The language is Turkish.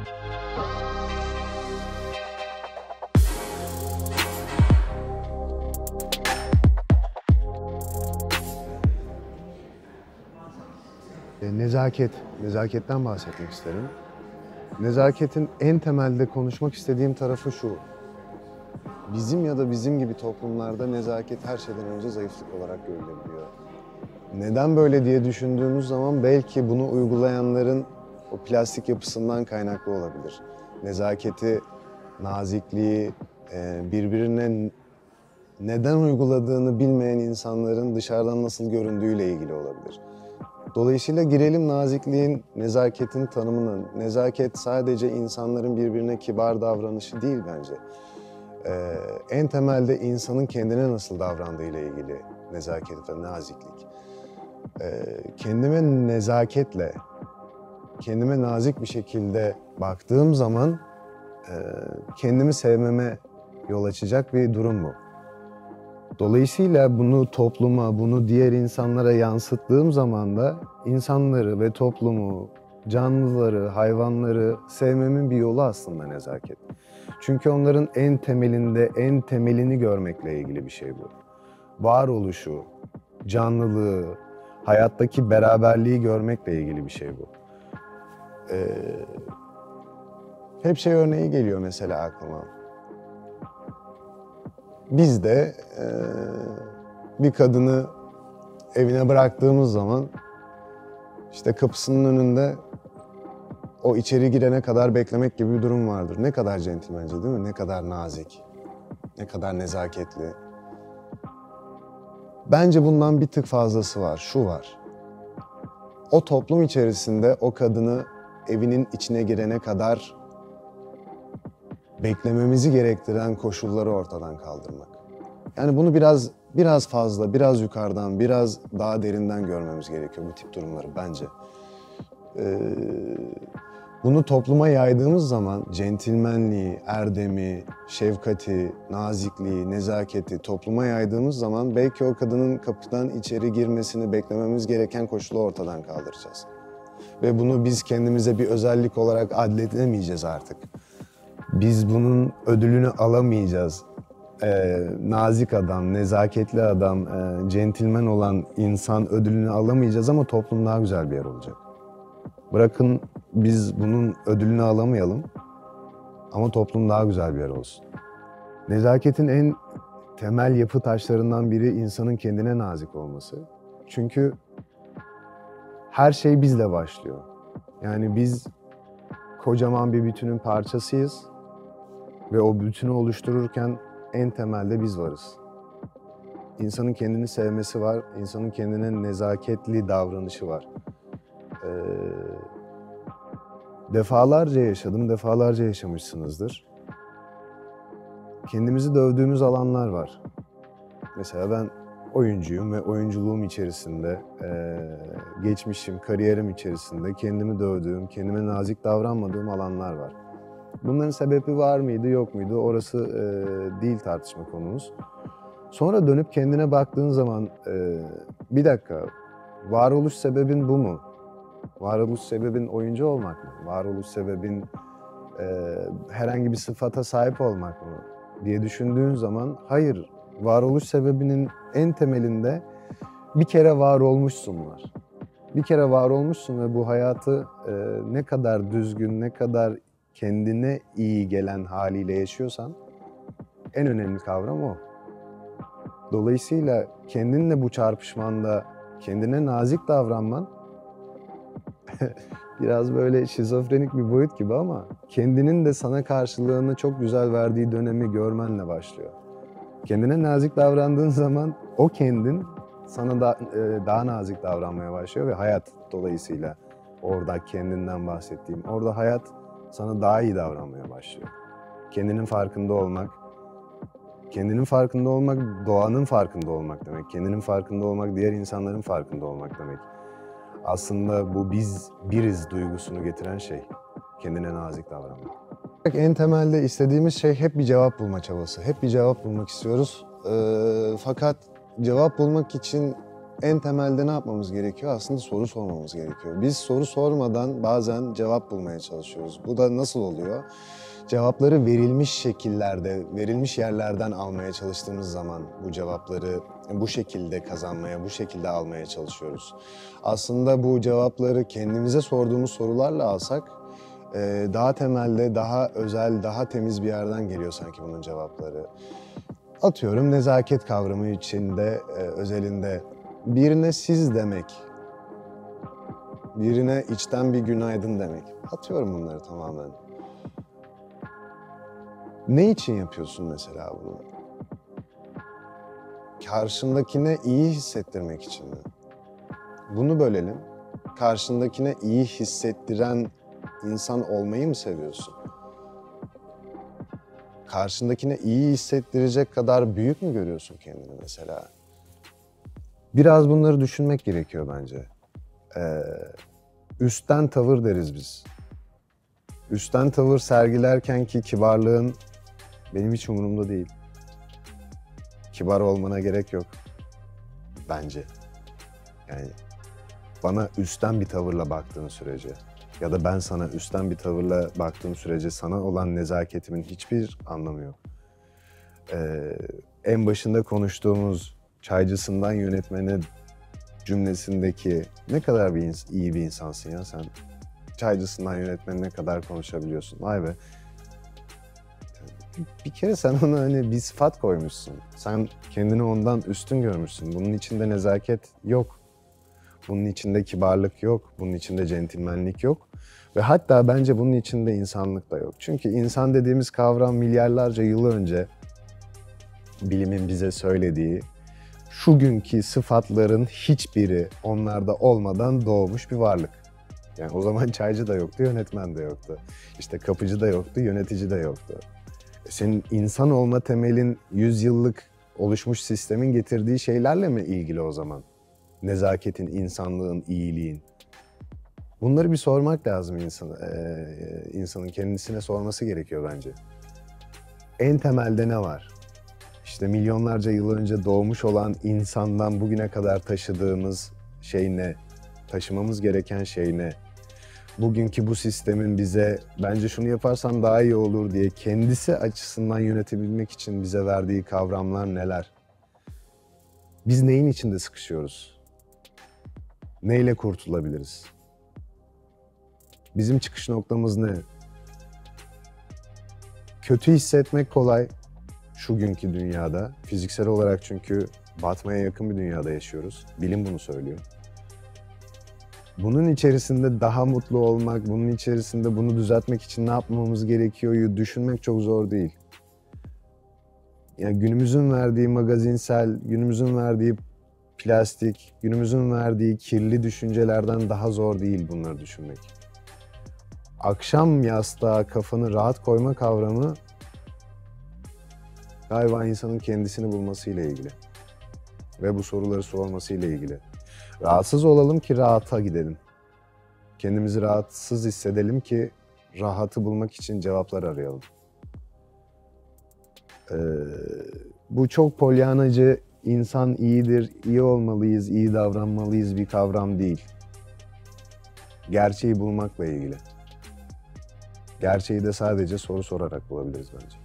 Nezaketten bahsetmek isterim. Nezaketin en temelde konuşmak istediğim tarafı şu. Bizim ya da bizim gibi toplumlarda nezaket her şeyden önce zayıflık olarak görülebiliyor. Neden böyle diye düşündüğümüz zaman belki bunu uygulayanların o plastik yapısından kaynaklı olabilir. Nezaketi, nazikliği, birbirine neden uyguladığını bilmeyen insanların dışarıdan nasıl göründüğüyle ilgili olabilir. Dolayısıyla girelim nazikliğin, nezaketin tanımına. Nezaket sadece insanların birbirine kibar davranışı değil bence. En temelde insanın kendine nasıl davrandığıyla ilgili nezaket ve naziklik. Kendime nezaketle, kendime nazik bir şekilde baktığım zaman kendimi sevmeme yol açacak bir durum bu. Dolayısıyla bunu topluma, bunu diğer insanlara yansıttığım zaman da insanları ve toplumu, canlıları, hayvanları sevmemin bir yolu aslında nezaket. Çünkü onların en temelinde, en temelini görmekle ilgili bir şey bu. Varoluşu, canlılığı, hayattaki beraberliği görmekle ilgili bir şey bu. Hep şey örneği geliyor mesela aklıma. Biz de bir kadını evine bıraktığımız zaman işte kapısının önünde o içeri girene kadar beklemek gibi bir durum vardır. Ne kadar centilmence değil mi? Ne kadar nazik, ne kadar nezaketli. Bence bundan bir tık fazlası var, şu var. O toplum içerisinde o kadını evinin içine girene kadar beklememizi gerektiren koşulları ortadan kaldırmak. Yani bunu biraz fazla, biraz yukarıdan, biraz daha derinden görmemiz gerekiyor bu tip durumları bence. Bunu topluma yaydığımız zaman centilmenliği, erdemi, şefkati, nazikliği, nezaketi topluma yaydığımız zaman belki o kadının kapıdan içeri girmesini beklememiz gereken koşulu ortadan kaldıracağız. Ve bunu biz kendimize bir özellik olarak adledemeyeceğiz artık. Biz bunun ödülünü alamayacağız. Nazik adam, nezaketli adam, centilmen olan insan ödülünü alamayacağız ama toplum daha güzel bir yer olacak. Bırakın biz bunun ödülünü alamayalım ama toplum daha güzel bir yer olsun. Nezaketin en temel yapı taşlarından biri insanın kendine nazik olması. Çünkü her şey bizle başlıyor. Yani biz kocaman bir bütünün parçasıyız ve o bütünü oluştururken en temelde biz varız. İnsanın kendini sevmesi var, insanın kendine nezaketli davranışı var. Defalarca yaşadım, defalarca yaşamışsınızdır. Kendimizi dövdüğümüz alanlar var. Mesela ben oyuncuyum ve oyunculuğum içerisinde, geçmişim, kariyerim içerisinde kendimi dövdüğüm, kendime nazik davranmadığım alanlar var. Bunların sebebi var mıydı, yok muydu? Orası değil tartışma konumuz. Sonra dönüp kendine baktığın zaman, bir dakika, varoluş sebebin bu mu? Varoluş sebebin oyuncu olmak mı? Varoluş sebebin herhangi bir sıfata sahip olmak mı diye düşündüğün zaman hayır. Varoluş sebebinin en temelinde bir kere var olmuşsun var. Bir kere var olmuşsun ve bu hayatı ne kadar düzgün, ne kadar kendine iyi gelen haliyle yaşıyorsan en önemli kavram o. Dolayısıyla kendinle bu çarpışmanda kendine nazik davranman biraz böyle şizofrenik bir boyut gibi ama kendinin de sana karşılığını çok güzel verdiği dönemi görmenle başlıyor. Kendine nazik davrandığın zaman o kendin sana daha nazik davranmaya başlıyor ve hayat dolayısıyla orada kendinden bahsettiğim, orada hayat sana daha iyi davranmaya başlıyor. Kendinin farkında olmak, doğanın farkında olmak demek. Kendinin farkında olmak, diğer insanların farkında olmak demek. Aslında bu biz biriz duygusunu getiren şey. Kendine nazik davranmak. En temelde istediğimiz şey hep bir cevap bulma çabası. Hep bir cevap bulmak istiyoruz. Fakat cevap bulmak için en temelde ne yapmamız gerekiyor? Aslında soru sormamız gerekiyor. Biz soru sormadan bazen cevap bulmaya çalışıyoruz. Bu da nasıl oluyor? Cevapları verilmiş şekillerde, verilmiş yerlerden almaya çalıştığımız zaman bu cevapları bu şekilde kazanmaya, bu şekilde almaya çalışıyoruz. Aslında bu cevapları kendimize sorduğumuz sorularla alsak daha temelde, daha özel, daha temiz bir yerden geliyor sanki bunun cevapları. Atıyorum nezaket kavramı içinde, özelinde birine siz demek, birine içten bir günaydın demek. Atıyorum bunları tamamen. Ne için yapıyorsun mesela bunu? Karşındakine iyi hissettirmek için mi? Bunu bölelim. Karşındakine iyi hissettiren insan olmayı mı seviyorsun? Karşındakine iyi hissettirecek kadar büyük mü görüyorsun kendini mesela? Biraz bunları düşünmek gerekiyor bence. Üstten tavır deriz biz. Üstten tavır sergilerken ki kibarlığın benim hiç umurumda değil. Kibar olmana gerek yok bence. Yani bana üstten bir tavırla baktığın sürece ya da ben sana üstten bir tavırla baktığım sürece sana olan nezaketimin hiçbir anlamı yok. En başında konuştuğumuz çaycısından yönetmene cümlesindeki ne kadar iyi bir insansın ya sen. Çaycısından yönetmenine kadar konuşabiliyorsun. Vay be. Bir kere sen ona hani bir sıfat koymuşsun. Sen kendini ondan üstün görmüşsün. Bunun içinde nezaket yok. Bunun içinde kibarlık yok. Bunun içinde centilmenlik yok. Ve hatta bence bunun içinde insanlık da yok. Çünkü insan dediğimiz kavram milyarlarca yıl önce bilimin bize söylediği şu günkü sıfatların hiçbiri onlarda olmadan doğmuş bir varlık. Yani o zaman çaycı da yoktu, yönetmen de yoktu. İşte kapıcı da yoktu, yönetici de yoktu. Senin insan olma temelin 100 yıllık oluşmuş sistemin getirdiği şeylerle mi ilgili o zaman? Nezaketin, insanlığın, iyiliğin. Bunları bir sormak lazım insanın kendisine sorması gerekiyor bence. En temelde ne var? İşte milyonlarca yıl önce doğmuş olan insandan bugüne kadar taşıdığımız şey ne? Taşımamız gereken şey ne? Bugünkü bu sistemin bize bence şunu yaparsan daha iyi olur diye kendisi açısından yönetebilmek için bize verdiği kavramlar neler? Biz neyin içinde sıkışıyoruz? Neyle kurtulabiliriz? Bizim çıkış noktamız ne? Kötü hissetmek kolay şu günkü dünyada. Fiziksel olarak çünkü batmaya yakın bir dünyada yaşıyoruz. Bilim bunu söylüyor. Bunun içerisinde daha mutlu olmak, bunun içerisinde bunu düzeltmek için ne yapmamız gerekiyor düşünmek çok zor değil. Yani günümüzün verdiği magazinsel, günümüzün verdiği plastik, günümüzün verdiği kirli düşüncelerden daha zor değil bunları düşünmek. Akşam yastığa kafanı rahat koyma kavramı galiba insanın kendisini bulmasıyla ilgili ve bu soruları sormasıyla ilgili. Rahatsız olalım ki rahata gidelim. Kendimizi rahatsız hissedelim ki rahatı bulmak için cevaplar arayalım. Bu çok polyanacı, insan iyidir, iyi olmalıyız, iyi davranmalıyız bir kavram değil. Gerçeği bulmakla ilgili. Gerçeği de sadece soru sorarak bulabiliriz bence.